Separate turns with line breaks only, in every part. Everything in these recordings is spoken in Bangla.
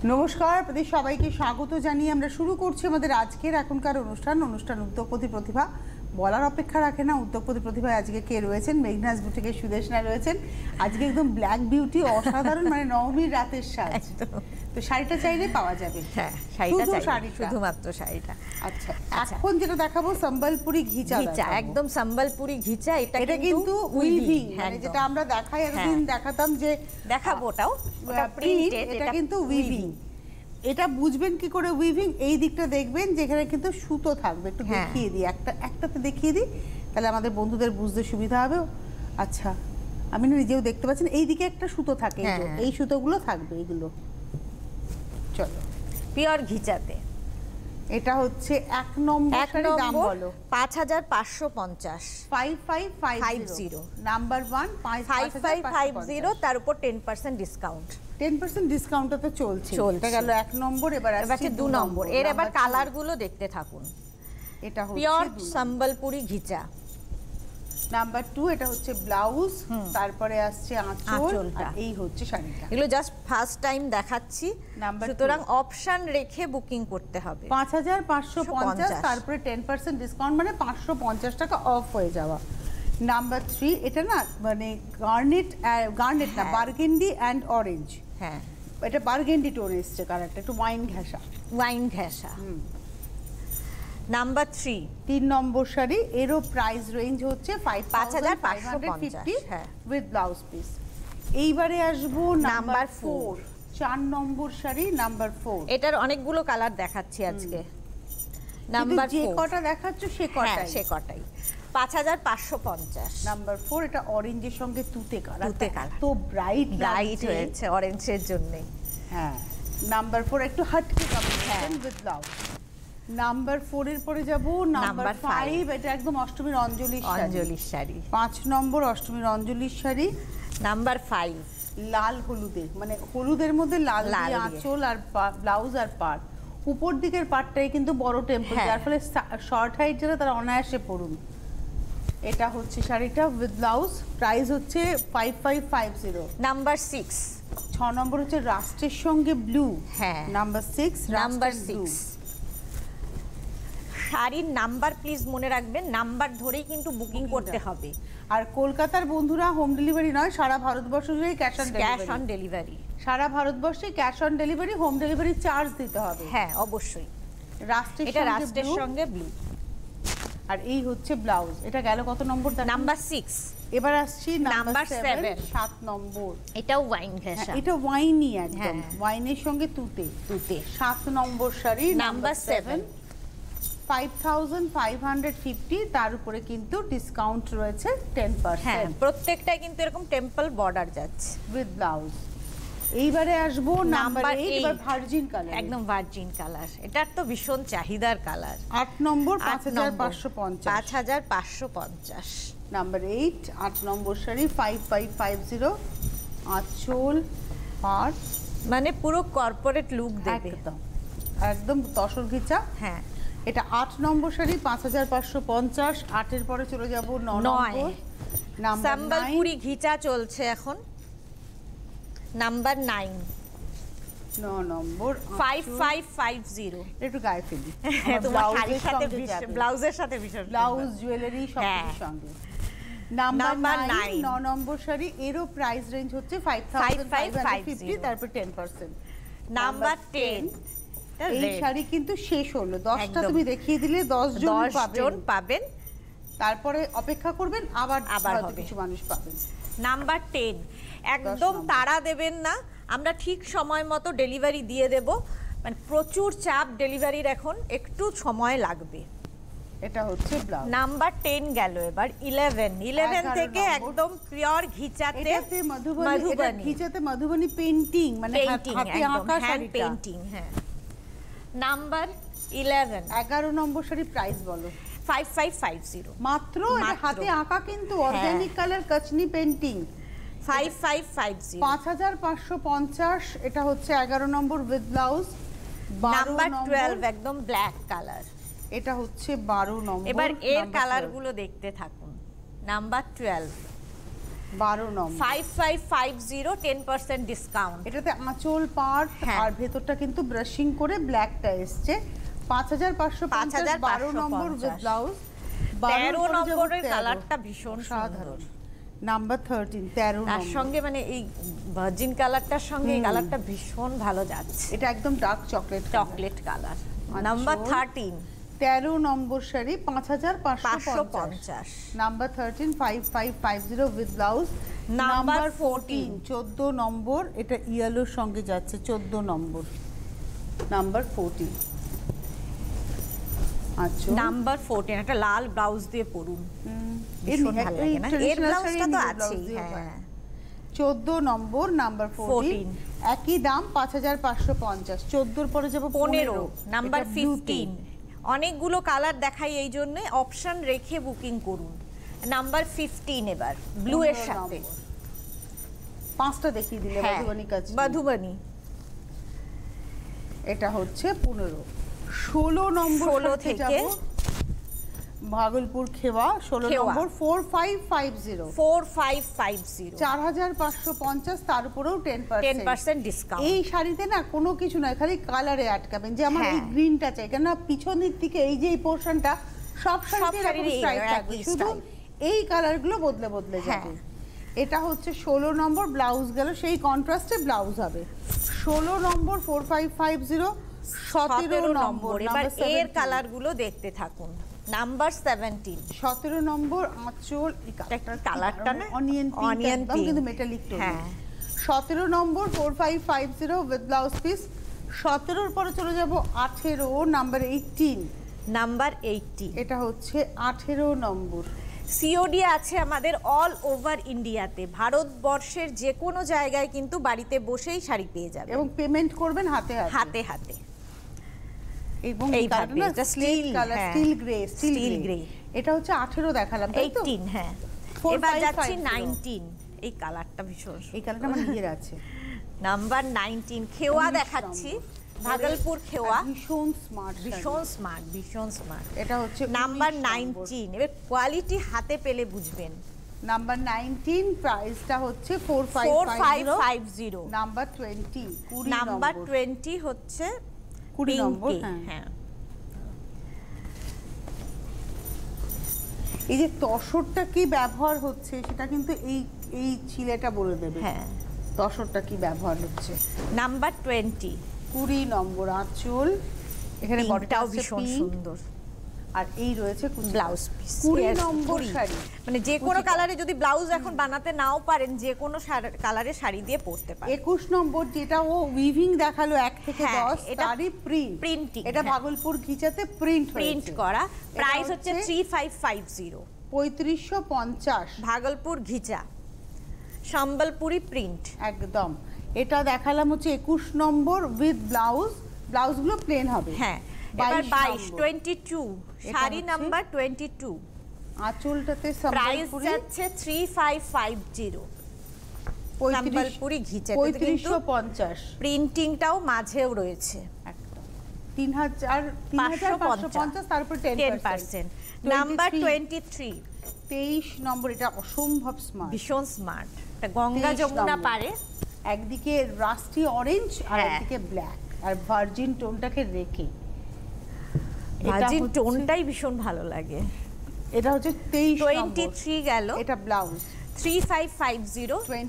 নমস্কার, আপনাদের সবাইকে স্বাগত জানিয়ে আমরা শুরু করছি আমাদের আজকের এখনকার অনুষ্ঠান উদ্যোগপতি প্রতিভা। বলার অপেক্ষা রাখে না, উদ্যোগপতি প্রতিভায় আজকে কে রয়েছেন? মেঘনাজ বুটিকের সুদেশনা রয়েছেন। আজকে একদম ব্ল্যাক বিউটি, অসাধারণ, মানে নবমীর রাতের সাজ। তো শাড়িটা চাইলে পাওয়া যাবে।
হ্যাঁ, শুধুমাত্র শাড়িটা।
আচ্ছা, এখন যেটা দেখাবো সম্বলপুরি ঘিচা,
একদম সম্বলপুরি ঘিচা।
এটা কিন্তু উইভিং, মানে যেটা আমরা দেখাই এতদিন দেখাতাম যে দেখাবো, ওটাও প্রিন্ট, এটা কিন্তু উইভিং। এটা বুঝবেন কি করে উইভিং? এই দিকটা দেখবেন যেখানে কিন্তু সুতো থাকবে। একটু দেখিয়ে দিই, একটাতে দেখিয়ে দিই, তাহলে আমাদের বন্ধুদের বুঝতে সুবিধা হবে। আচ্ছা, আমি নিজেও দেখতে পাচ্ছেন এই দিকে একটা সুতো থাকে, এই সুতোগুলো থাকবে, এগুলো। চলো,
পিওর ঘিচাতে।
এটা হচ্ছে 1 নম্বর শাড়ির দাম বলো।
5550।
5550 নাম্বার 1
5550, তার উপর 10% ডিসকাউন্ট।
10% ডিসকাউন্টটা তো চলছে। এটা গেল 1 নম্বর, এবার আসছে
2 নম্বর। এর এবার কালার গুলো দেখতে থাকুন।
এটা হচ্ছে
পিওর সম্বলপুরি ঘিচা।
নাম্বার 2, এটা হচ্ছে ব্লাউজ, তারপরে আসছে আঁচল, আর এই হচ্ছে শাড়িটা।
এগুলো জাস্ট ফার্স্ট টাইম দেখাচ্ছি, সুতরাং অপশন রেখে বুকিং করতে হবে।
5550, তারপরে 10% ডিসকাউন্ট, মানে 550 টাকা অফ হয়ে যাওয়া। নাম্বার 3, এটা না মানে গার্নেট না, বার্গেন্ডি অ্যান্ড অরেঞ্জ।
হ্যাঁ,
এটা বার্গেন্ডি টোন এসছে কালারটা, একটু ওয়াইন ঘেঁষা।
নাম্বার 3
নম্বর শাড়ি, এরও প্রাইস রেঞ্জ হচ্ছে 5550 উইথ ব্লাউজ পিস। এইবারে আসবো নাম্বার 4, 4 নম্বর শাড়ি, নাম্বার 4।
এটার অনেকগুলো কালার দেখাচ্ছি আজকে। নাম্বার
যে কটা দেখাচ্ছ সে
কটাই 5550।
নাম্বার 4, এটা অরেঞ্জের সঙ্গে তুতে কালার, তো ব্রাইট
হয়েছে অরেঞ্জের জন্য।
হ্যাঁ, নাম্বার 4 একটু হাটকে কম্বিনেশন উইথ ব্লাউজ। নাম্বার 4 এর পরে যাব নাম্বার 5, এটা একদম অষ্টমীর অঞ্জলির শাড়ি। 5 নম্বর অষ্টমীর অঞ্জলির শাড়ি।
নাম্বার 5
লাল হলুদের, মানে হলুদের মধ্যে লাল দিয়ে আঁচল আর ব্লাউজ আর পাড়। উপর দিকের পাড়টাই কিন্তু বড় টেম্পল, যার ফলে শর্ট হাইট যারা তারা অনায়াসে পরুন। এটা হচ্ছে শাড়িটা উইথ ব্লাউজ, প্রাইস হচ্ছে 5550।
নাম্বার 6
নম্বর হচ্ছে রাস্টের সঙ্গে ব্লু।
হ্যাঁ,
নাম্বার 6
শাড়ির নাম্বার প্লিজ মনে রাখবেন, নাম্বার ধরেই কিন্তু বুকিং করতে হবে।
আর কলকাতার বন্ধুরা হোম ডেলিভারি নয়, সারা ভারতবর্ষ জুড়ে ক্যাশ অন ডেলিভারি। সারা ভারতবর্ষে cash on delivery, home delivery charge দিতে হবে।
হ্যাঁ, অবশ্যই। রাস্টের সঙ্গে ব্লু,
আর এই হচ্ছে ব্লাউজ। এটা গেল কত নম্বর?
নাম্বার 6।
এবার আসছি নাম্বার 7, 7 নম্বর।
এটাও ওয়াইন ঘেঁষা,
এটা ওয়াইনই একদম, ওয়াইনের সঙ্গে তুতে। 7 নম্বর শাড়ি, নাম্বার 7, 5550। তার উপরে কিন্তু ডিসকাউন্ট রয়েছে 10%।
প্রত্যেকটাই কিন্তু এরকম টেম্পল বর্ডার যাচ্ছে
উইথ ব্লাউজ। এইবারে আসবো নাম্বার 8, এবার ভার্জিন কালার,
একদম ভার্জিন কালার। এটার তো ভীষণ চাহিদার কালার।
8 নম্বর 5550।
5550।
নাম্বার 8, 8 নম্বর শাড়ি, 5550। আঁচল পাড়,
মানে পুরো কর্পোরেট লুক দেবে,
একদম তসর ঘিচা।
হ্যাঁ,
এটা 8 নম্বর শাড়ি, 5550। 8 এর পরে চলে যাব 9 নম্বর।
সম্বলপুরি ঘিচা চলছে এখন। Number 9
number
5550।
একটু গায়ে ফেলি,
ব্লাউজের সাথে ভীষণ,
ব্লাউজ জুয়েলারি সবকিছুর সঙ্গে। নাম্বার 9, 9 নম্বর শাড়ি, এরও প্রাইস রেঞ্জ হচ্ছে 5550, তারপর 10%।
নাম্বার 10,
এই শাড়ি কিন্তু শেষ হলো, 10টা তুমি দেখিয়ে দিলে 10 জন
পাবেন,
তারপরে অপেক্ষা করবেন, আবার কিছু মানুষ পাবেন।
নাম্বার 10, একদম তাড়া দেবেন না, আমরা ঠিক সময় মতো ডেলিভারি দিয়ে দেব। মানে প্রচুর চাপ ডেলিভারির, এখন একটু সময় লাগবে।
এটা হচ্ছে ব্লাউজ।
নাম্বার 10 গেল। এবার 11 থেকে একদম পিওর ঘিচাতে,
মধুবনী ঘিচাতে, মধুবনী পেইন্টিং, মানে হাতে আঁকা শাড়ি
পেইন্টিং। হ্যাঁ, নাম্বার 11
নম্বর শাড়ি, প্রাইস বলো।
5550
মাত্র। এটা হাতে আঁকা কিন্তু অর্গানিক কালার কচনি পেইন্টিং।
5550।
5550। এটা হচ্ছে 11 নম্বর উইথ ব্লাউজ।
নাম্বার 12 একদম ব্ল্যাক কালার।
এটা হচ্ছে 12 নম্বর।
এবার এর কালারগুলো দেখতে থাকুন। Number 12
12 number
5550 10% discount.
এটাতে আঁচল পাড় আর ভেতরটা কিন্তু ব্রাশিং করে ব্ল্যাকটা এসছে 5550 12 নম্বর উইথ ব্লাউজ।
13 নম্বরের কালারটা ভীষণ সাধারণ।
নাম্বার 13 13
তার সঙ্গে মানে এই ভার্জিন কালারটার সঙ্গে এই কালারটা ভীষণ ভালো যাচ্ছে।
এটা একদম dark chocolate
colour. Number 13
13 number sari 5550। Number 13 5550 with blouse. Number 14 14 number, এটা ইয়েলোর সঙ্গে যাচ্ছে 14 নম্বর। নাম্বার 14 আচ্ছা
নাম্বার 14 একটা লাল ব্লাউজ দিয়ে পরুন, ভীষণ ভালো লাগে না? এর ব্লাউজটা তো আছেই। হ্যাঁ
14 নম্বর নাম্বার 14 একই দাম 5550। 14 এর পরে যাব
15 নাম্বার 15। অনেকগুলো কালার দেখাই এই জন্য অপশন রেখে বুকিং করুন। নাম্বার 15 এবার ব্লু এর সাথে
পাঁচটা দেখিয়ে দিলে মধুবনী কাজ
মধুবনী।
এটা হচ্ছে 15 16 নম্বর
16 থেকে
ভাগলপুর খেওয়া 16 নম্বর 4550 4550 তার উপরেও
10% ডিসকাউন্ট।
এই শাড়িতে না কোনো কিছু নয়, খালি কালারে আটকাবেন যে আমার এই গ্রিনটা চাই, কেন পিছনের দিকে এই যে এই পোরশনটা সব শাড়িতে এরকম স্ট্রাইপ থাকবে, শুধু এই কালারগুলো বদলে বদলে যাবে। এটা হচ্ছে 16 নম্বর ব্লাউজ গেল, সেই কন্ট্রাস্টে ব্লাউজ হবে। 16 নম্বর 4550 17 নম্বর
এবার এর কালারগুলো দেখতে থাকুন। নাম্বার 17
17 নম্বর আঁচল
কালারটা না
অনিয়ন পিঙ্ক কিন্তু metallic tone. 17 number 4550 with blouse piece. 17 এর পরে চলে যাব 18 নাম্বার 18
নাম্বার 80।
এটা হচ্ছে 18 নম্বর।
সিওডি আছে আমাদের অল ওভার ইন্ডিয়াতে, ভারতবর্ষের যে কোনো জায়গায় কিন্তু বাড়িতে বসেই শাড়ি পেয়ে যাবে
এবং পেমেন্ট করবেন হাতে
হাতে হাতে।
এবং এই কালারটা স্টিল কালার, স্টিল গ্রে। এটা হচ্ছে 18 দেখালাম তাই তো?
18 হ্যাঁ। এবার যাচ্ছি 19। এই কালারটা ভীষণ,
এই কালারটা আমার নিজের আছে।
নাম্বার 19 খেওয়া দেখাচ্ছি, ভাগলপুর খেওয়া।
ভীষণ স্মার্ট।
এটা হচ্ছে নাম্বার 19। এবার কোয়ালিটি হাতে পেলে বুঝবেন।
নাম্বার 19 প্রাইসটা হচ্ছে 4550। নাম্বার 20
নাম্বার 20 হচ্ছে
20 নম্বর। হ্যাঁ এই যে তসরটা কি ব্যবহার হচ্ছে সেটা কিন্তু এই ছিলেটা বলে দেবে।
হ্যাঁ
তসরটা কি ব্যবহার হচ্ছে।
নাম্বার 20
নম্বর আঁচল, এখানে বডিটাও
ভীষণ সুন্দর,
আর এই রয়েছে
ব্লাউজ পিস।
20 নম্বর শাড়ি,
মানে যে কোনো কালারে যদি ব্লাউজ এখন বানাতে নাও পারেন যে কোনো কালারে শাড়ি দিয়ে পরতে পারেন।
21 নম্বর যেটা ও উইভিং দেখালো 1 থেকে 10, এটারই
প্রিন্টিং।
এটা ভাগলপুর ঘিচাতে প্রিন্ট
করা। প্রাইস হচ্ছে 3550
3550।
ভাগলপুর ঘিচা সম্বলপুরি প্রিন্ট
একদম। এটা দেখালাম হচ্ছে 21 নম্বর উইথ ব্লাউজ, ব্লাউজগুলো প্লেন হবে।
হ্যাঁ এবার 22 শাড়ি নাম্বার 22।
আঁচলটাতে
প্রাইস যাচ্ছে 3550 সম্বলপুরি ঘিচা
3550।
প্রিন্টিংটাও মাঝেও রয়েছে।
3550 তারপর 10%।
নাম্বার 23
23 নম্বর, এটা অসম্ভব স্মার্ট,
ভীষণ স্মার্ট। এটা গঙ্গা যমুনা পারে,
একদিকে রাস্টি অরেঞ্জ আর একদিকে ব্ল্যাক, আর ভার্জিন টোনটাকে রেখে
ভার্জিন টোনটাই ভীষণ ভালো লাগে।
এটা হচ্ছে
23 গেল।
এটা ব্লাউজ
3550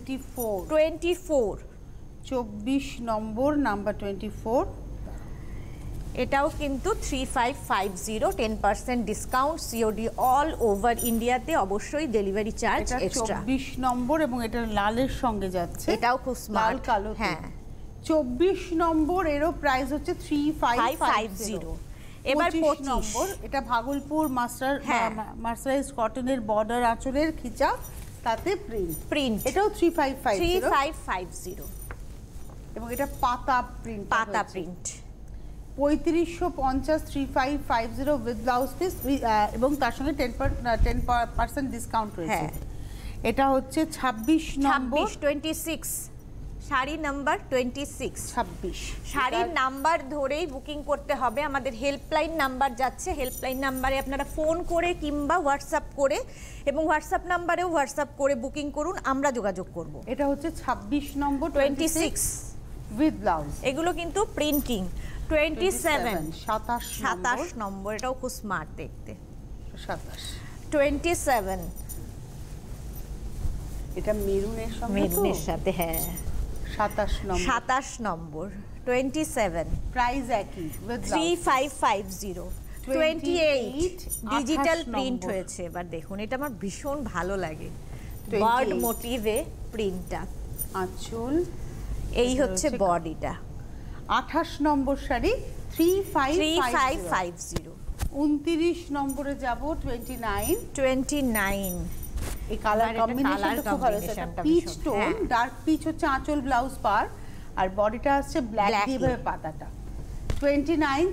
24
নম্বর নাম্বার 24।
এটাও কিন্তু 3550 10% ডিসকাউন্ট, সিওডি অল ওভার ইন্ডিয়াতে, অবশ্যই ডেলিভারি চার্জ এক্সট্রা।
24 নম্বর এবং এটা লালের সঙ্গে যাচ্ছে,
এটাও খুব স্মার্ট
কালো। হ্যাঁ 24 নম্বর, এরও প্রাইস হচ্ছে 3550। এবার 25 নম্বর, এটা ভাগলপুর মার্সারাইজড কটনের বর্ডার আঁচলের খিচা, তাতে প্রিন্ট। এটাও 3550 এবং এটা পাতা প্রিন্ট। 3550 3550 উইথ ব্লাউজ পিস এবং তার সঙ্গে 10% ডিসকাউন্ট রয়েছে। এটা হচ্ছে 26 নম্বর
26 শাড়ি নাম্বার 26 শাড়ির নাম্বার ধরেই বুকিং করতে হবে। আমাদের হেল্পলাইন নাম্বার যাচ্ছে, হেল্পলাইন নাম্বারে আপনারা ফোন করে কিংবা হোয়াটসঅ্যাপ করে, এবং হোয়াটসঅ্যাপ নাম্বারেও হোয়াটসঅ্যাপ করে বুকিং করুন, আমরা যোগাযোগ করব।
এটা হচ্ছে 26 নম্বর
26
উইথ ব্লাউজ।
এগুলো কিন্তু প্রিন্টিং। 27
27
নম্বর, এটাও খুব স্মার্ট দেখতে।
27
27
এটা মেরুনের সঙ্গে,
মেরুনের সাথে, হ্যাঁ।
27
নম্বর 27
প্রাইস একই,
3550। 28 ডিজিটাল প্রিন্ট হয়েছে। এবার দেখুন, এটা আমার ভীষণ ভালো লাগে, বার্ড মোটিভে প্রিন্টটা।
আঁচল,
এই হচ্ছে বডিটা।
28 নম্বর শাড়ি 3550। 29 নম্বরে যাব 29। এই কালার কম্বিনেশনটা খুব ভালো, এটা পিচ টোন, ডার্ক পিচ হচ্ছে আঁচল ব্লাউজ পার, আর বডিটা হচ্ছে ব্ল্যাক দিয়ে ভাবে পাতাটা। 29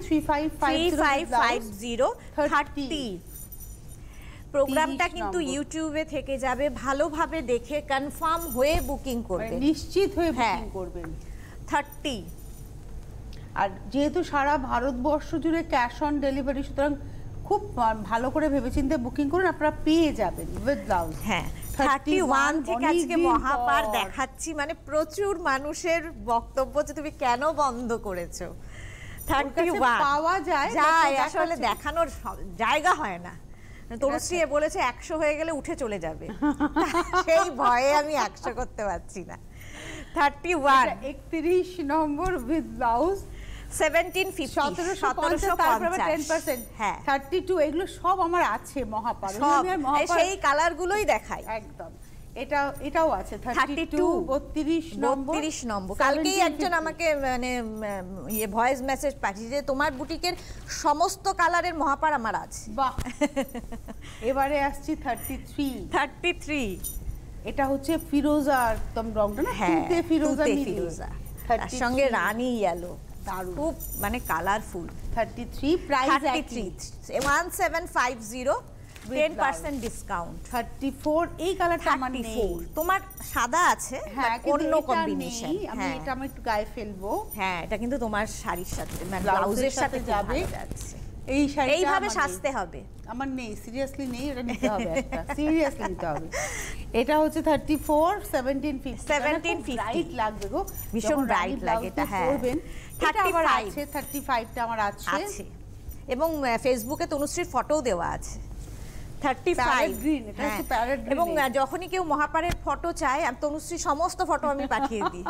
3550
30। প্রোগ্রামটা কিন্তু ইউটিউবে থেকে যাবে, ভালোভাবে দেখে কনফার্ম হয়ে বুকিং করবেন,
নিশ্চিত হয়ে বুকিং করবেন।
30।
আর যেহেতু সারা ভারতবর্ষ জুড়ে ক্যাশ অন ডেলিভারি, সুতরাং খুব ভালো করে ভেবেচিন্তে বুকিং করুন, আপনারা পেয়ে যাবেন উইথ ব্লাউজ।
হ্যাঁ, 31 থেকে আজকে মহাপার দেখাচ্ছি, মানে প্রচুর মানুষের বক্তব্য যে তুমি কেন বন্ধ করেছো। 31
পাওয়া যায়,
আসলে দেখানোর জায়গা হয় না। তনুশ্রী বলেছে 100 হয়ে গেলে উঠে চলে যাবে, সেই ভয়ে আমি 100 করতে পারছি না। 31
31 নম্বর উইথ ব্লাউজ
1750 1750। হ্যাঁ,
32 এগুলো সব আমার আছে মহাপার,
সেই কালারগুলোই দেখাই
একদম। এটাও আছে 32 32 নম্বর।
কালকেই একজন আমাকে মানে ভয়েস মেসেজ পাঠিয়েছে, তোমার বুটিকের সমস্ত কালারের মহাপার আমার আছে।
বাহ। এবারে আসছি 33। এটা হচ্ছে ফিরোজা একদম রংটা না, তুতে ফিরোজা,
তার সঙ্গে রানী ইয়েলো, খুব মানে কালারফুল।
33 price
1750, 10% discount.
34 এই কালারটা আমার নেই,
তোমার সাদা আছে,
হ্যাঁ,
অন্য কম্বিনেশন।
আমি এটা আমি একটু গায়ে ফেলবো।
হ্যাঁ, এটা কিন্তু তোমার শাড়ির সাথে মানে ব্লাউজের সাথে যাবে।
এই শাড়িটা
এইভাবে সাজতে হবে।
আমার নেই, সিরিয়াসলি নেই, এটা নিতে হবে একটা, সিরিয়াসলি নিতে হবে। এটা হচ্ছে 34 1750 ব্রাইট লাগবে গো,
ভীষণ ব্রাইট লাগে এটা। হ্যাঁ,
এটা আমার আছে 35টা আমার আছে,
এবং ফেসবুকে তনুশ্রীর ফটোও দেওয়া আছে। 35
গ্রিন, এটা হচ্ছে প্যারেট গ্রিন।
এবং যখনই কেউ মহাপারের ফটো চায়, আমি তনুশ্রী সমস্ত ফটো আমি পাঠিয়ে দিই।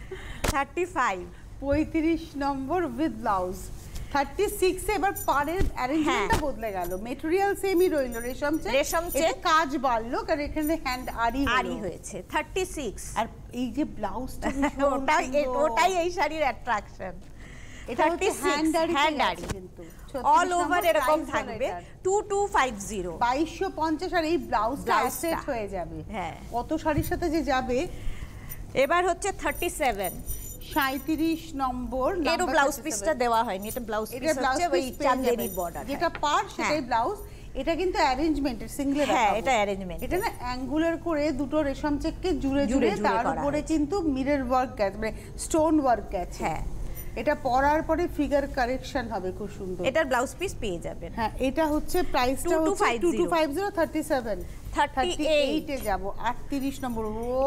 35
35 নম্বর উইথ ব্লাউজ। 36 এ এবার পাড়ের অ্যারেঞ্জমেন্টটা বদলে গেল, মেটেরিয়াল সেমই রইল, রেশম চেক, কাজ বাড়লো কারণ এখানে হ্যান্ড আরি হয়েছে।
36
আর এই যে ব্লাউজটা
ওটাই এই শাড়ির অ্যাট্রাকশন।
এটা হচ্ছে হ্যান্ড আরি কিন্তু
অল ওভার এরকম থাকবে। 2250
2250, আর এই ব্লাউজটা সেট হয়ে যাবে।
হ্যাঁ,
কত শাড়ির সাথে যে যাবে।
এবার হচ্ছে 37
37 নম্বর,
এর ব্লাউজ পিসটা দেওয়া হয়নি, এটা ব্লাউজ পিস হচ্ছে ওই চাঁদেরি বর্ডার,
যেটা পার সেটাই ব্লাউজ। এটা কিন্তু অ্যারেঞ্জমেন্টের সিঙ্গেল,
হ্যাঁ এটা অ্যারেঞ্জমেন্ট,
এটা না অ্যাঙ্গুলার করে দুটো রেশম চেককে জুড়ে তার উপরে কিন্তু মিরর ওয়ার্ক আছে, মানে স্টোন ওয়ার্ক আছে।
হ্যাঁ,
এটা পরার পরে ফিগার কারেকশন হবে, খুব সুন্দর।
এটার ব্লাউজ পিস পেয়ে যাবেন।
হ্যাঁ, এটা হচ্ছে প্রাইসটা হচ্ছে 2250। 37 38 এ যাব 38 নম্বর। ও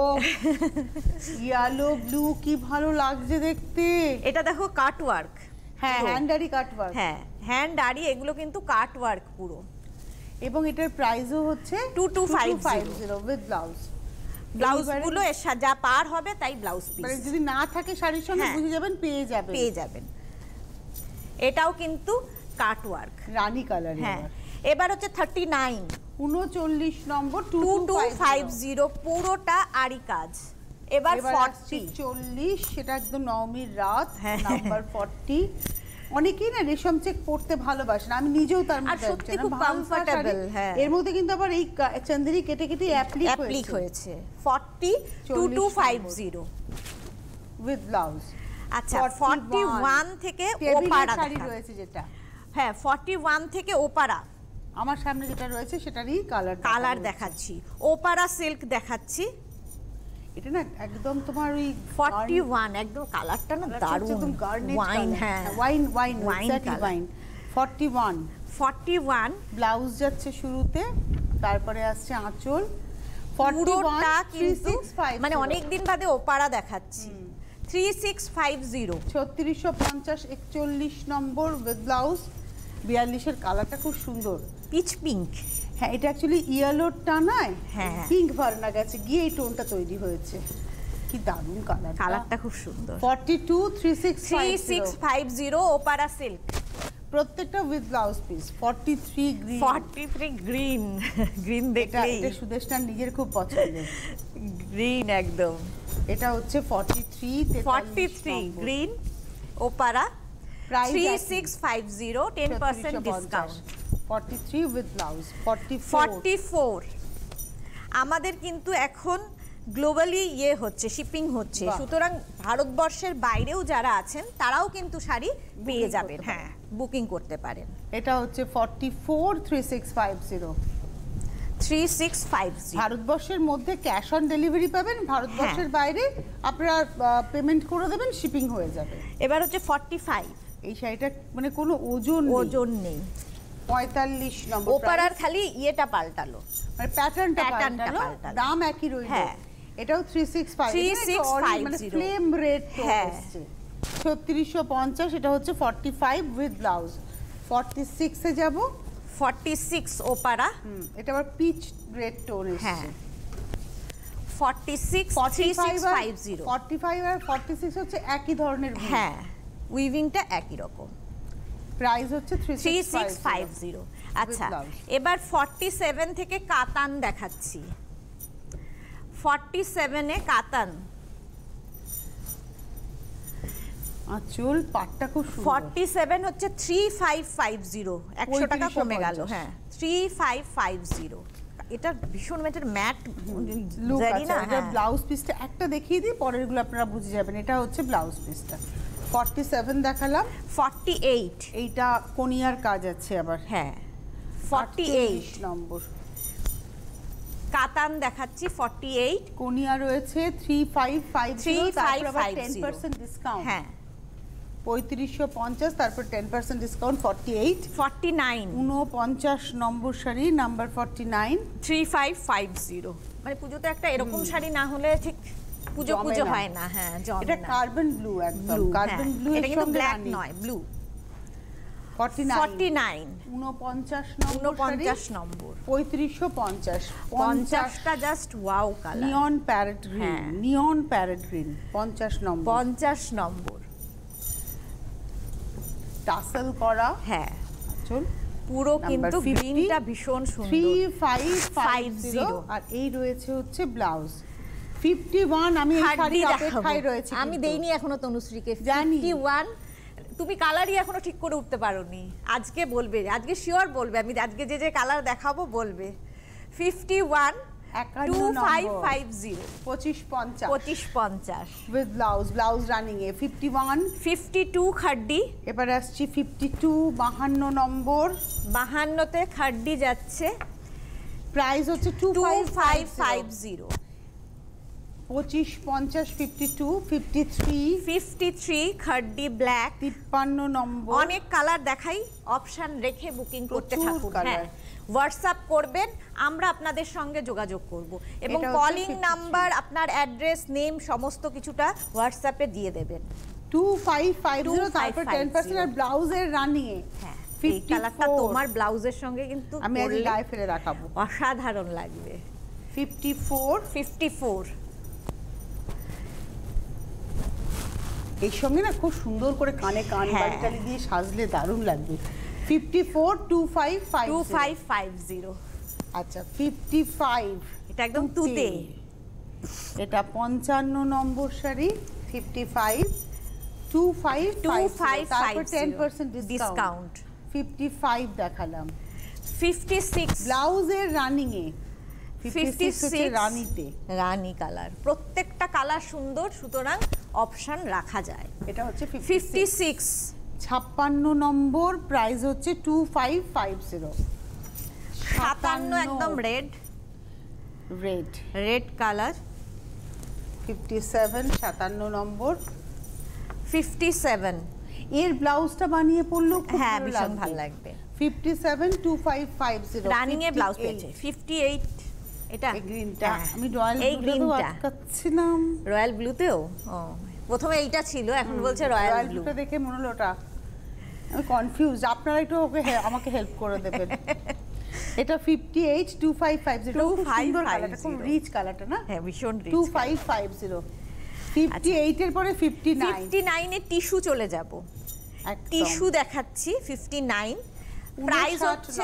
ইয়েলো ব্লু কি ভালো লাগছে দেখতে।
এটা দেখো কাট ওয়ার্ক,
হ্যাঁ হ্যান্ড আরি কাট ওয়ার্ক,
হ্যাঁ হ্যান্ড আরি, এগুলো কিন্তু কাট ওয়ার্ক পুরো।
এবং এটার প্রাইসও হচ্ছে
2250
উইথ ব্লাউজ।
ব্লাউজগুলো যা পার হবে তাই ব্লাউজ পিস,
মানে যদি না থাকে শাড়ির সঙ্গে বুঝে যাবেন, পেয়ে যাবেন।
এটাও কিন্তু কাট ওয়ার্ক,
রানী কালার।
হ্যাঁ, এবার হচ্ছে 39
নম্বর
2250, পুরোটা আরি কাজ। এবার
40 সেটা একদম নবমীর রাত, নাম্বার 40। অনেকেই না রেশম চেক পড়তে ভালোবাসেন, আমি নিজেও তার মধ্যে,
সত্যি খুব কমফোর্টেবল। হ্যাঁ,
এর মধ্যে কিন্তু আবার এই চান্দেরি কেটে অ্যাপ্লিক
হয়েছে। 2250
উইথ ব্লাউজ।
আচ্ছা, 41 থেকে ওপারা
শাড়ি রয়েছে যেটা,
হ্যাঁ 41 থেকে ওপারা।
আমার সামনে যেটা রয়েছে সেটারই কালার
দেখাচ্ছি, ওপারা সিল্ক দেখাচ্ছি।
এটা না একদম তোমার ওই
41 একদম কালারটা না দারুণ
একদম গার্নেট
ওয়াইন হ্যাঁ
ওয়াইন এক্স্যাক্টলি ওয়াইন 41 ব্লাউজ যাচ্ছে শুরুতে তারপরে আসছে আঁচল 41
কিন্তু মানে অনেক দিন বাদে ওপারা দেখাচ্ছি 3650
3650 41 নম্বর উইথ ব্লাউজ 42 এর কালারটা খুব সুন্দর
পিচ পিঙ্ক
হ্যাঁ এটা অ্যাকচুয়ালি ইয়েলোর টানায়
হ্যাঁ
পিঙ্ক ভার্না গেছে গিয়ে এই টোনটা তৈরি হয়েছে কি দারুণ
কালারটা খুব সুন্দর
42 3650
ওপারা সিল্ক
প্রত্যেকটা with blouse piece 43 green
green দেখলেই
এটা সুদেশনার নিজের খুব পছন্দের
গ্রিন একদম
এটা হচ্ছে 43
গ্রিন ওপারা
প্রাইস
3650 10% ডিসকাউন্ট
43 উইথ ব্লাউজ
44 আমাদের কিন্তু এখন গ্লোবালি হচ্ছে শিপিং হচ্ছে সুতরাং ভারতবর্ষের বাইরেও যারা আছেন তারাও কিন্তু শাড়ি পেয়ে যাবেন হ্যাঁ বুকিং করতে পারেন
এটা হচ্ছে 3650 ভারতবর্ষের মধ্যে ক্যাশ অন ডেলিভারি পাবেন ভারতবর্ষের বাইরে আপনারা পেমেন্ট করে দেবেন শিপিং হয়ে যাবে
এবার হচ্ছে 45
এই শাড়িটা মানে কোনো ওজন নেই 45 নম্বর
ওপারার খালি পাল্টালো
মানে প্যাটার্নটা পাল্টালো দাম একই রইল হ্যাঁ এটাও 3650 মানে ফ্লেম রেড
হ্যাঁ
3650 এটা হচ্ছে 45 উইথ ব্লাউজ 46 এ যাব
46 ওপারা
এটা আবার পিচ রেড টোন এসেছে
46 3650
45 আর 46 হচ্ছে একই ধরনের
হ্যাঁ উইভিংটা একই রকম
প্রাইস হচ্ছে
3650 আচ্ছা এবার 47 থেকে কাতান দেখাচ্ছি 47 এ কাতান
আঁচল পাটটা খুব সুন্দর
47 হচ্ছে 3550 100 টাকা কমে গেল হ্যাঁ 3550 এটা ভীষণ ম্যাট
লুক আছে এটা ব্লাউজ পিসটা একটা দেখিয়ে দিই পরেরগুলো আপনারা বুঝে যাবেন এটা হচ্ছে ব্লাউজ পিসটা 47 দেখালাম
48
এইটা কোনিয়ার কাজ আছে আবার
হ্যাঁ 48
নম্বর
কাতান দেখাচ্ছি 48
কোনিয়া রয়েছে 3550 তারপর আবার 10% ডিসকাউন্ট
হ্যাঁ
3550 তারপর 10% ডিসকাউন্ট
49
নম্বর শাড়ি নাম্বার 49
3550 মানে পুজোতে একটা এরকম শাড়ি না হলে ঠিক পুজো হয় না হ্যাঁ
এটা কার্বন ব্লু একদম কার্বন ব্লু
এটা কিন্তু ব্ল্যাক নয় ব্লু 49 49 নম্বর
3550
টা just wow colour
neon parrot green 50 number tassel করা
হ্যাঁ
চল
পুরো কিন্তু গ্রিনটা ভীষণ সুন্দর
3550 আর এই রয়েছে হচ্ছে ব্লাউজ 51 আমি এই শাড়ির অপেক্ষায় রয়েছি
আমি দেইনি এখনো তনুশ্রীকে 51 তুমি কালারই এখনো ঠিক করে উঠতে পারোনি আজকে বলবে আজকে শিওর বলবে আমি আজকে যে কালার দেখাবো বলবে 51 2550 2550
উইথ ব্লাউজ রানিং এ
52 খাড্ডি
এবার আসছি 52 52 নম্বর
52 তে খাড্ডি যাচ্ছে
প্রাইস হচ্ছে
2550
2550 52
53 খাড্ডি ব্ল্যাক
53 নম্বর
অনেক কালার দেখাই অপশন রেখে বুকিং করতে থাকুন হ্যাঁ হোয়াটসঅ্যাপ করবেন আমরা আপনাদের সঙ্গে যোগাযোগ করব এবং কলিং নাম্বার আপনার অ্যাড্রেস নেম সমস্ত কিছুটা হোয়াটসঅ্যাপে দিয়ে দেবেন
2550 তারপর 10% আর ব্লাউজের রানিং এ
হ্যাঁ এই কালারটা তোমার ব্লাউজের সঙ্গে কিন্তু
আমি আজ গায়ে ফেলে দেখাবো
অসাধারণ লাগবে 54
এই সঙ্গে না খুব সুন্দর করে কানে কান বাড়ি দিয়ে সাজলে দারুণ লাগবে 2550 আচ্ছা 55
এটা একদম তুতে
এটা 55 নম্বর শাড়ি 55 2550 তারপর 10% ডিসকাউন্ট 55 দেখালাম
56
ব্লাউজের রানিং এ 56 রানীতে
রানী কালার প্রত্যেকটা কালার সুন্দর সুতরাং অপশন রাখা যায়
এটা হচ্ছে
56
56 নম্বর প্রাইস হচ্ছে 2550
57 একদম রেড
কালার 57 57 নম্বর
57
এর ব্লাউজটা বানিয়ে পরলেও খুব
হ্যাঁ
ভালো
ভীষণ
লাগবে।
ভালো লাগবে।
57 2550
রানিং এ ব্লাউজ পেয়েছে 58 এটা
এই গ্রিনটা আমি রয়্যাল ব্লুতে আটকাচ্ছিলাম।
রয়্যাল ব্লুতেও ও প্রথমে এইটা ছিল এখন বলছে রয়্যাল ব্লুটা
দেখে মনে হলো ওটা আমি কনফিউজ। আপনারা একটু আমাকে হেল্প করে দেবেন। এটা 58 2550 খুব সুন্দর কালারটা, খুব রিচ কালারটা না?
হ্যাঁ ভীষণ রিচ।
2550 58 এর পরে 59
59 এর টিস্যু চলে যাব। টিস্যু দেখাচ্ছি 59 প্রাইস হচ্ছে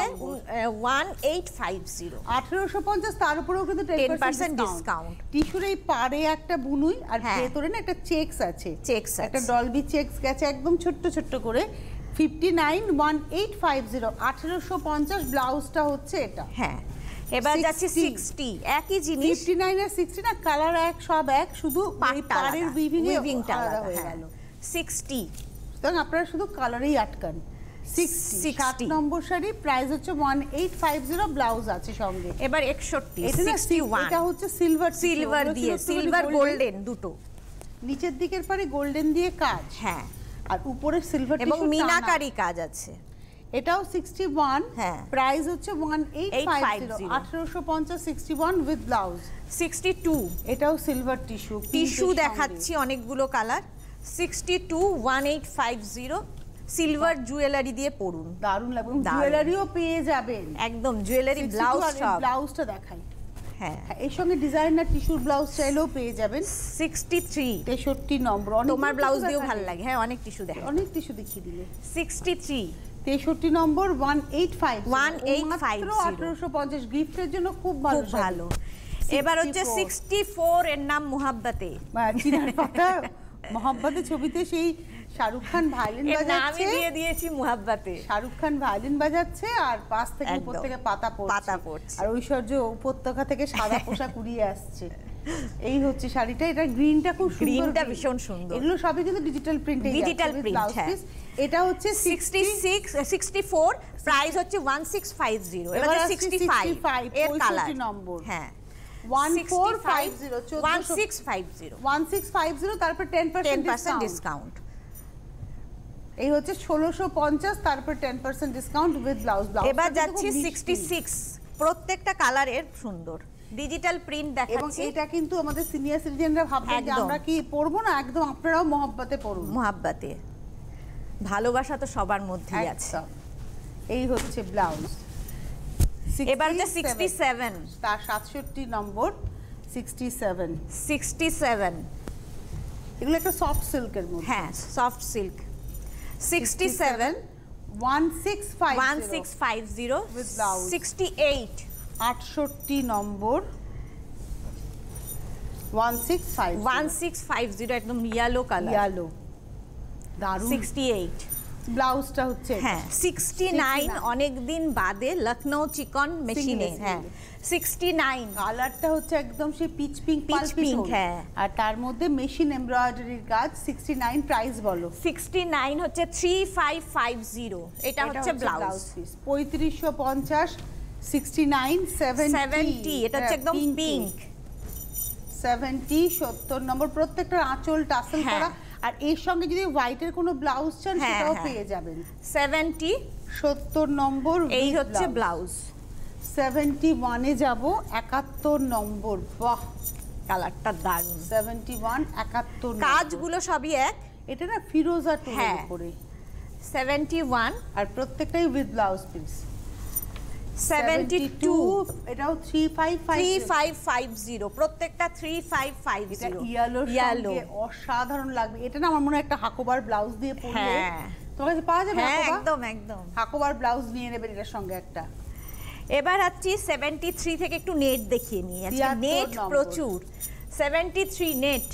1850
1850 তার উপরেও কিন্তু
10% ডিসকাউন্ট।
টিস্যুর এই পাড়ে একটা বুনুই আর ভেতরে না একটা চেকস আছে, একটা ডলবি চেকস গেছে একদম ছোট্ট ছোট্ট করে। 59 1850 1850 ব্লাউজটা হচ্ছে এটা।
হ্যাঁ এবার যাচ্ছে 60 একই জিনিস
59 আর 60 না কালার এক সব এক, শুধু পাড়ের উইভিংটা আলাদা হয়ে গেল।
60
সুতরাং আপনারা শুধু কালারেই আটকান। 60 নম্বর শাড়ি প্রাইস হচ্ছে 1850 ব্লাউজ আছে সঙ্গে।
এবার 61
এটা হচ্ছে সিলভার
দিয়ে সিলভার গোল্ডেন দুটো,
নিচের দিকের পারে গোল্ডেন দিয়ে কাজ,
হ্যাঁ
আর উপরে সিলভার
এবং মিনাকারি কাজ আছে।
এটাও 61
হ্যাঁ
প্রাইস হচ্ছে 1850 1850 61 উইথ ব্লাউজ।
62
এটাও সিলভার টিস্যু
দেখাচ্ছি অনেকগুলো কালার। 62 1850 সিলভার জুয়েলারি দিয়ে পরুন,
দারুণ লাগবে। জুয়েলারিও পেয়ে যাবেন
একদম, জুয়েলারি ব্লাউজ সব।
ব্লাউজটা দেখাই,
হ্যাঁ
এর সঙ্গে ডিজাইনার টিস্যুর ব্লাউজ চাইলেও পেয়ে যাবেন।
63
63 নম্বর
তোমার ব্লাউজ দিয়েও ভালো লাগে। হ্যাঁ অনেক টিস্যু দেখায়,
অনেক টিস্যু দেখিয়ে দিলে।
63
63 নম্বর 1850
1850
1850 গিফটের জন্য খুব ভালো।
এবার হচ্ছে 64 এর নাম মোহাব্বতে।
চিনার পাতা মোহাব্বতে ছবিতে সেই শাহরুখ খান ভায়োলিন বাজাচ্ছে,
আমি দিয়ে দিয়েছি মোহাব্বতে।
শাহরুখ খান ভায়োলিন বাজাচ্ছে আর পাশ থেকে উপর থেকে পাতা পড়ছে আর ঐশ্বর্য উপত্যকা থেকে সাদা পোশাক উড়িয়ে আসছে। এই হচ্ছে শাড়িটা, এটা গ্রিনটা খুব সুন্দর,
গ্রিনটা ভীষণ সুন্দর।
এগুলো সবই কিন্তু ডিজিটাল প্রিন্টে,
ডিজিটাল প্রিন্ট। হ্যাঁ
এটা হচ্ছে
64 প্রাইস হচ্ছে 1650। এবার 65 এর কালার
নম্বর,
হ্যাঁ
1650 তারপর 10% ডিসকাউন্ট। এই হচ্ছে 1650 তারপর 10% ডিসকাউন্ট উইথ ব্লাউজ।
এবার যাচ্ছে 66 প্রত্যেকটা কালারের সুন্দর ডিজিটাল প্রিন্ট দেখাচ্ছি।
এবং এটা কিন্তু আমাদের সিনিয়র সিটিজেনরা ভাববেন যে আমরা কি পরবো না, একদম আপনারাও মোহাব্বতে পরুন।
মোহাব্বতে ভালোবাসা তো সবার মধ্যেই আছে।
এই হচ্ছে ব্লাউজ।
এবার হচ্ছে 67
তার 67 নম্বর 67 এগুলো একটা সফট সিল্কের মধ্যে,
হ্যাঁ soft silk. 67 1650
with blouse.
68
68 number
1650 একদম ইয়েলো কালার,
ইয়েলো দারুণ।
68
ব্লাউজটা হচ্ছে
হ্যাঁ 69 অনেক দিন বাদে লখনৌ চিকন মেশিনে। হ্যাঁ 69
কালারটা হচ্ছে একদম সেই পিচ পিঙ্ক,
হ্যাঁ
আর তার মধ্যে মেশিন এমব্রয়ডারির কাজ। 69 প্রাইস বলো।
69 হচ্ছে 3550। এটা হচ্ছে ব্লাউজ
পিস 3550। 69
70 এটা হচ্ছে একদম পিঙ্ক।
70 70 নম্বর প্রত্যেকটা আঁচল টাসেল করা, আর এর সঙ্গে যদি হোয়াইটের কোনো ব্লাউজ চান সেটাও পেয়ে যাবেন।
70
70 নম্বর
এই হচ্ছে ব্লাউজ।
71 এ যাব 71 নম্বর, বাহ
কালারটা দারুণ।
71 71
কাজগুলো সবই এক,
এটা না ফিরোজা টোনের উপরে।
71
আর প্রত্যেকটাই উইথ ব্লাউজ পিস।
72
এটাও
3550 প্রত্যেকটা 3550।
এটা ইয়েলোর সঙ্গে অসাধারণ লাগবে। এটা না আমার মনে হয় একটা হাকোবার ব্লাউজ দিয়ে পরলে তোমার কাছে পাওয়া যাবে।
হ্যাঁ একদম একদম
হাকোবার ব্লাউজ নিয়ে নেবেন এটার সঙ্গে একটা।
এবার আছি 73 থেকে একটু নেট দেখিয়ে নিই। আচ্ছা নেট প্রচুর। 73 নেট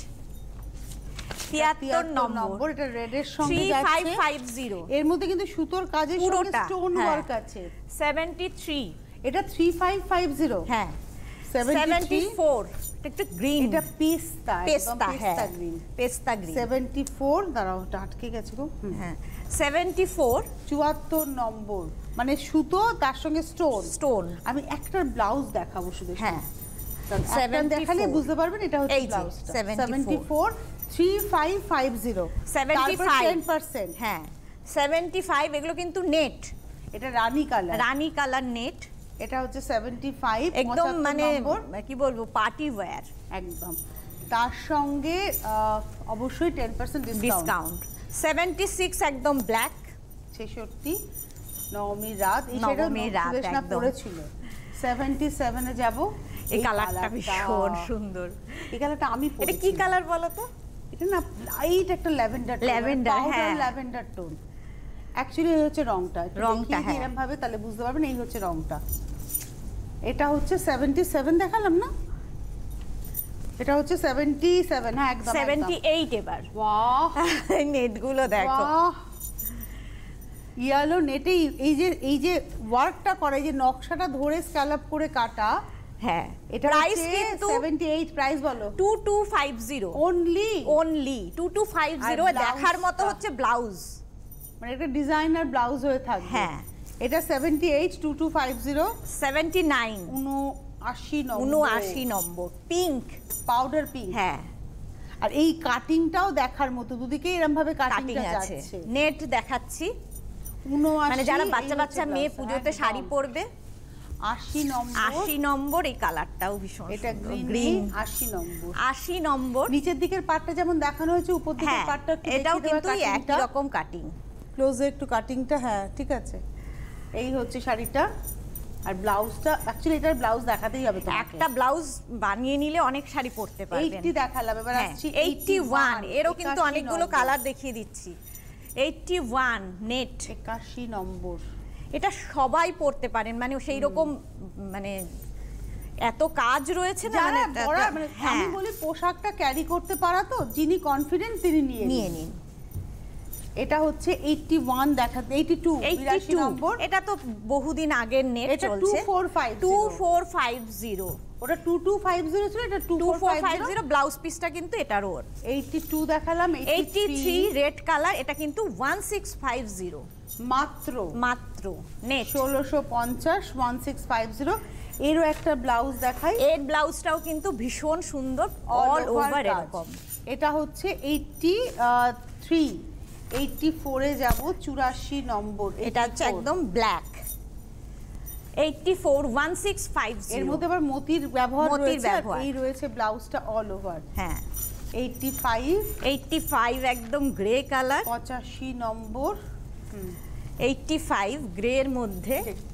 73 নম্বর,
এটা রেডের সঙ্গে যাচ্ছে
3550।
এর মধ্যে কিন্তু সুতোর কাজের সঙ্গে স্টোন ওয়ার্ক আছে।
73
এটা 3550।
হ্যাঁ 74 একটু গ্রিন,
এটা পেস্তা, একদম পেস্তা গ্রিন।
পেস্তা গ্রিন
74 দাঁড়াও ওটা আটকে গেছে গো।
হ্যাঁ 74
74 নম্বর মানে সুতো তার সঙ্গে স্টোন।
স্টোন
আমি একটা ব্লাউজ দেখাবো শুধু।
হ্যাঁ
দেখালে বুঝতে পারবেন এটা হচ্ছে ব্লাউজটা 74 3550 10%।
হ্যাঁ 75 এগুলো কিন্তু নেট,
এটা রানী কালার
নেট।
এটা হচ্ছে 75
একদম মানে কি বলবো পার্টি ওয়্যার
একদম। তার সঙ্গে অবশ্যই 10% ডিসকাউন্ট।
76 একদম ব্ল্যাক।
66 নবমীর রাত সুদেশনা পড়েছিল। 77 এ যাব।
এই কালারটা ভীষণ সুন্দর।
এই কালারটা আমি পরেছি।
এটা কি কালার বলো তো?
এটা না লাইট একটা ল্যাভেন্ডার
হ্যাঁ
ল্যাভেন্ডার টোন। অ্যাকচুয়ালি এই হচ্ছে রংটা হ্যাঁ এরকম ভাবে তাহলে বুঝতে পারবেন এই হচ্ছে রংটা। এটা হচ্ছে 77 দেখালাম না, এটা হচ্ছে 77 হ্যাঁ একদম
78 এবার। বাহ নেটগুলো দেখো,
ইয়েলো নেটে এই যে ওয়ার্কটা করা, এই যে নকশাটা ধরে স্ক্যালপ করে কাটা।
হ্যাঁ
এটা প্রাইস কিন্তু 78, প্রাইস বলো
2250
অনলি
2250। দেখার মতো হচ্ছে ব্লাউজ,
মানে একটা ডিজাইনার ব্লাউজ হয়ে থাকবে।
হ্যাঁ
এটা 78 2250
79 79 নম্বর পিঙ্ক,
পাউডার পিঙ্ক।
হ্যাঁ
আর এই কাটিংটাও দেখার মতো, দুদিকে এরকম ভাবে কাটিং আছে।
নেট দেখাচ্ছি, মানে যারা বাচ্চা মেয়ে পুজোতে শাড়ি পরবে 80 নম্বর। এই কালারটাও ভীষণ,
এটা গ্রিন 80 নম্বর। নিচের দিকের পাটটা যেমন দেখানো হয়েছে, উপর দিকের পাটটা
এটাও কিন্তু একই রকম কাটিং।
ক্লোজে একটু কাটিংটা হ্যাঁ ঠিক আছে। এই হচ্ছে শাড়িটা। আর ব্লাউজটা অ্যাকচুয়ালি এটার ব্লাউজ দেখাতেই হবে তোমাকে।
একটা ব্লাউজ বানিয়ে নিলে অনেক শাড়ি পরতে পারবেন।
80 দেখালাম, এবার আসছি
81। এরও কিন্তু অনেকগুলো কালার দেখিয়ে দিচ্ছি। 81 নেট
81 নম্বর।
এটা সবাই পরতে পারেন, মানে সেই রকম মানে এত কাজ রয়েছে না,
মানে আমি বলি পোশাকটা ক্যারি করতে পারা, তো যিনি কনফিডেন্ট তিনি নিয়ে নিন। এটা হচ্ছে 81 দেখাতে 82 নম্বর।
এটা তো বহুদিন আগের নেট চলছে। 2450
ওটা 2250 ছিল, এটা
2450। ব্লাউজ পিসটা কিন্তু এটার ওর
82 দেখালাম।
83 রেড কালার, এটা কিন্তু 1650 মাত্র নেট
1650 1650। এরও একটা ব্লাউজ দেখাই।
এর ব্লাউজটাও কিন্তু ভীষণ সুন্দর, অল ওভার এরকম।
এটা হচ্ছে 84 এ যাব 84 নম্বর।
এটা হচ্ছে একদম ব্ল্যাক 84 1650।
এর মধ্যে আবার মোতির ব্যবহার রয়েছে, এই রয়েছে ব্লাউজটা অল ওভার।
হ্যাঁ
85
একদম গ্রে কালার
85 নম্বর।
85 গ্রে এর মধ্যে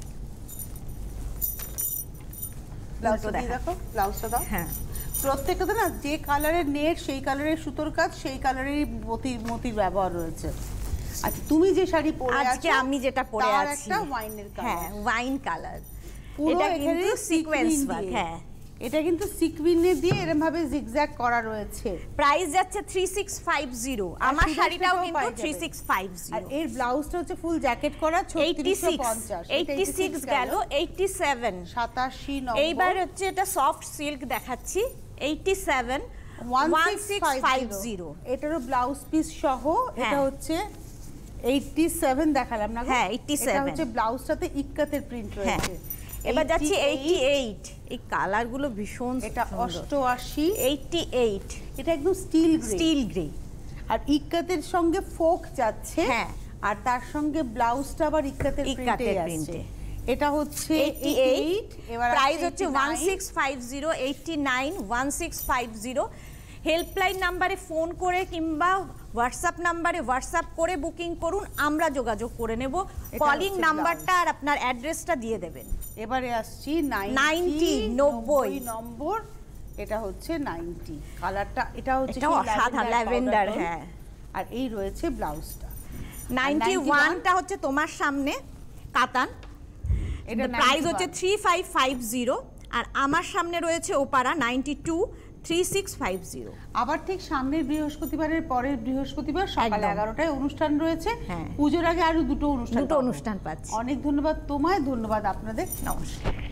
ব্লাউজটা দেখো, ব্লাউজটা দাও। হ্যাঁ প্রত্যেকটাতে না যে কালারের নেট সেই কালারের সুতোর কাজ, সেই কালারেরই মোতির ব্যবহার রয়েছে। আচ্ছা তুমি যে শাড়ি পরে আছো,
আজকে আমি যেটা পরে আছি,
একটা ওয়াইনের কালার।
হ্যাঁ ওয়াইন কালার। এটা কিন্তু সিকোয়েন্স ওয়ার্ক। হ্যাঁ
এটা কিন্তু সিকোয়েন্স দিয়ে এরকম ভাবে জিগজ্যাগ করা রয়েছে।
প্রাইস যাচ্ছে 3650। আমার শাড়িটাও কিন্তু 3650।
আর এর ব্লাউজটা হচ্ছে ফুল জ্যাকেট করা 3650।
86 গেল 87
87 নম্বর।
এইবার হচ্ছে এটা সফট সিল্ক দেখাচ্ছি 87 1650।
এটারও ব্লাউজ পিস সহ এটা হচ্ছে 87 দেখালাম না?
হ্যাঁ 87।
এটা হচ্ছে ব্লাউজটাতে ইক্কাতের প্রিন্ট রয়েছে।
এবার যাচ্ছি 88। এই কালারগুলো ভীষণ,
এটা 88
88।
এটা একদম স্টিল গ্রে। আর ইক্কাতের সঙ্গে ফোক যাচ্ছে।
হ্যাঁ
আর তার সঙ্গে ব্লাউজটা আবার ইক্কাতের প্রিন্টে। এটা হচ্ছে 88। এবার
প্রাইস হচ্ছে 1650। 89 1650। হেল্পলাইন নাম্বারে ফোন করে কিংবা হোয়াটসঅ্যাপ নাম্বারে হোয়াটসঅ্যাপ করে বুকিং করুন, আমরা যোগাযোগ করে নেব। কলিং নাম্বারটা আর আপনার অ্যাড্রেসটা দিয়ে দেবেন।
এবারে আসছি
90
নম্বর। এটা হচ্ছে 90 কালারটা, এটা হচ্ছে
সাদা ল্যাভেন্ডার। হ্যাঁ
আর এই রয়েছে ব্লাউজটা।
91টা হচ্ছে তোমার সামনে কাতান, এটা প্রাইস হচ্ছে 3550। আর আমার সামনে রয়েছে ওপারা 92 3650।
আবার ঠিক সামনের বৃহস্পতিবারের পরের বৃহস্পতিবার সকাল 11টায় অনুষ্ঠান রয়েছে। পুজোর আগে আরো দুটো অনুষ্ঠান
পাচ্ছি।
অনেক ধন্যবাদ তোমায়, ধন্যবাদ আপনাদের,
নমস্কার।